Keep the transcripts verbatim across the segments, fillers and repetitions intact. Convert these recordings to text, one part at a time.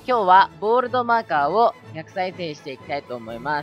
今日はボールドマーカーをひゃく再生していきたいと思います。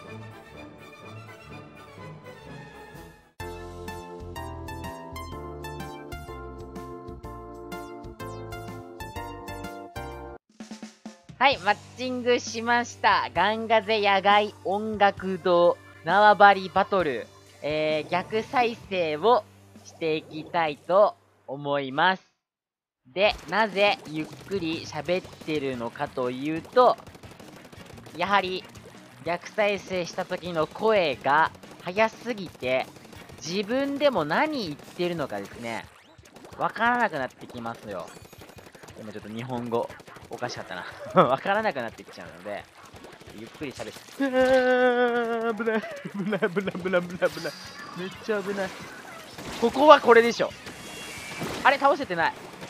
はい、マッチングしました。ガンガゼ野外音楽堂縄張りバトル、えー、逆再生をしていきたいと思います。で、なぜゆっくり喋ってるのかというと、やはり逆再生した時の声が速すぎて、自分でも何言ってるのかですね、わからなくなってきますよ。今ちょっと日本語おかしかったな。わからなくなってきちゃうので、ゆっくり喋って。危ない、危ない、危ない、危ない、危ない、危ない。めっちゃ危ない。ここはこれでしょ。あれ、倒せてない。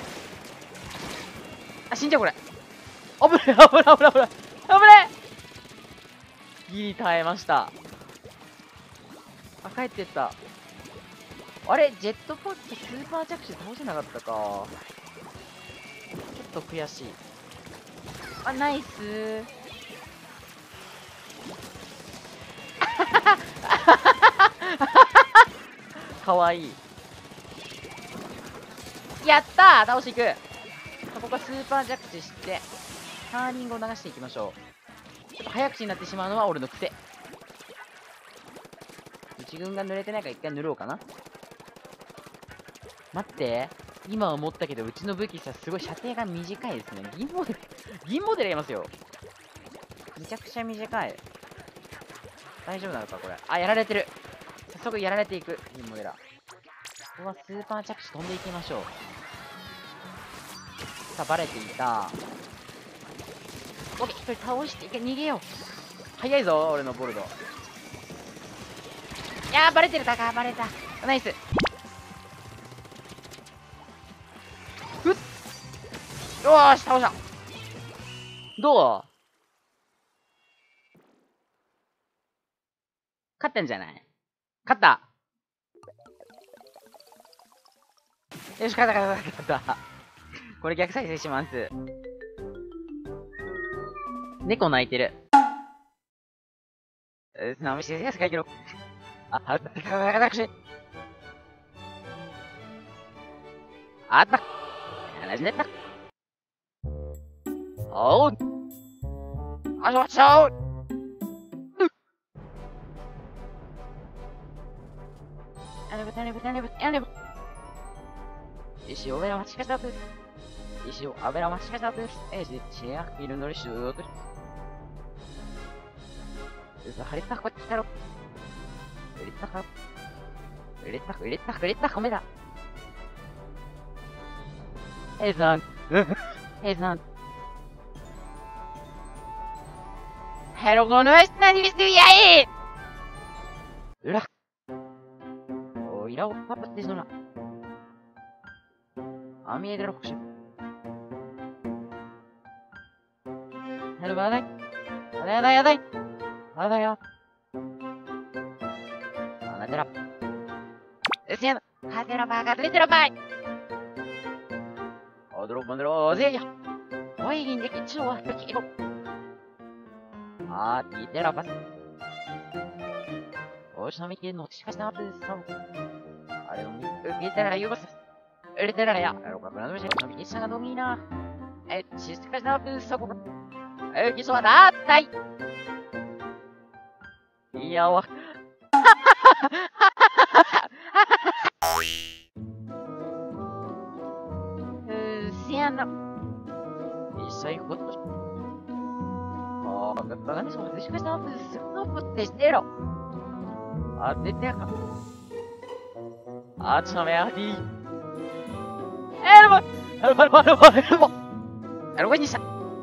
あ、死んじゃう、これ。危ない、危ない、危ない、危ない。危ない。ギリ耐えました。あ、帰ってった。あれ、ジェットポットスーパー着地倒せなかったか。ちょっと悔しい。あ、ナイスー。かわいい。やったー、倒していく。ここはスーパー着地して、ターニングを流していきましょう。ちょっと早口になってしまうのは俺の癖。内軍が濡れてないから一回塗ろうかな。待って。今思ったけど、うちの武器さ、すごい射程が短いですね。銀モデル、銀モデルやりますよ。めちゃくちゃ短い。大丈夫なのか、これ。あ、やられてる。早速やられていく、銀モデラ。ここはスーパー着地飛んでいきましょう。さあ、バレていた。オッケー、一人倒していけ、逃げよう。早いぞ、俺のボルド。いやー、バレてる、たか、バレた。ナイス。ふっ。よーし、倒した。どう？勝ったんじゃない？勝った。よし、勝った、勝った、勝った。これ逆再生します。猫泣いてる。え、なめしてやつ書いてろ。あ、あった、私。あった。話ねった。おう。あしょしょう。أنا أنا أنا أنا إيشيو أنا مش كذاب إيشيو أنا مش كذاب إيش الشيء يلون الشيء إذا خليت تأخذ ترى خليت تأخذ خليت تأخذ خليت تأخذ خليت تأخذ ماذا إذا إذا هلو كونوش نادي بسوياي لا 이라고 파파티소나 아미에들 혹시 해봐 돼 야다 야다 야다 야다 야 하나들아 에스야 하들아 바가 들들아 바이 어디로 만들어 어디야 어이 이제 기초와 기로 아 이때라 봤어 어시나미께 노티시까지 나왔어あれを見てたら言うこと、入れてたらや、ろかくなどし、のみさがのみな、え、しすかしなぶそこ、え、きそはなったい。いやわ。うせやな。一切ことし。ああ、ががそうしかしなぶそこってしてろ。あ、出てやか。Acha merdi. Elmo! Elmo, Elmo, Elmo, Elmo! Elmoにした。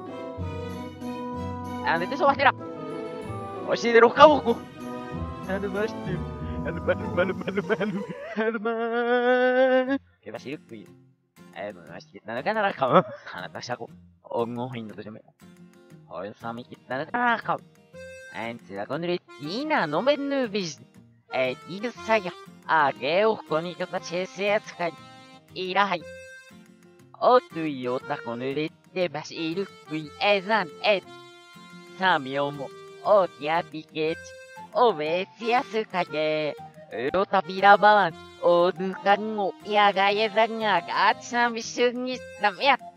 あ、寝てそうしてら。教えてろかもこ。あのまして。あのまるまるまるまる。あのまー。けばしるくい。あのまして。なのかならかも。あなたしゃこ。おんごひんのとじゃめ。およさみきったならかも。あんちらこぬれ。いいな、のめぬびし。え、いいさや。あげおこにかたチェスやつかい。いらはい。おといおたこぬれ。 내 마실 위에선 에 사묘모 어디아비겠지 오베시아스카게 로타비라반 오두간고 야가예상아가 참 승리스남야